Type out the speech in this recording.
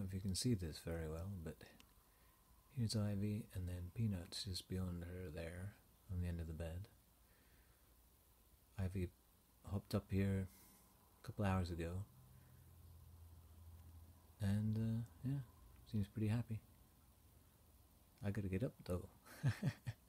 know if you can see this very well, but here's Ivy, and then Peanut's just beyond her there on the end of the bed. Ivy hopped up here a couple hours ago, and yeah, seems pretty happy. I gotta get up though.